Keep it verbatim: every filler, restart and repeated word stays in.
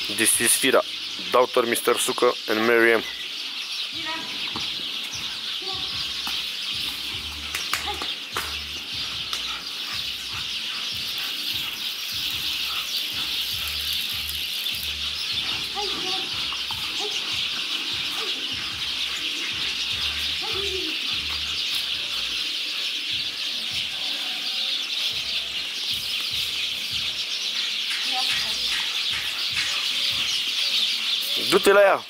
This is Fira, Doctor mister Sucă and Miriam. Du-te la ea!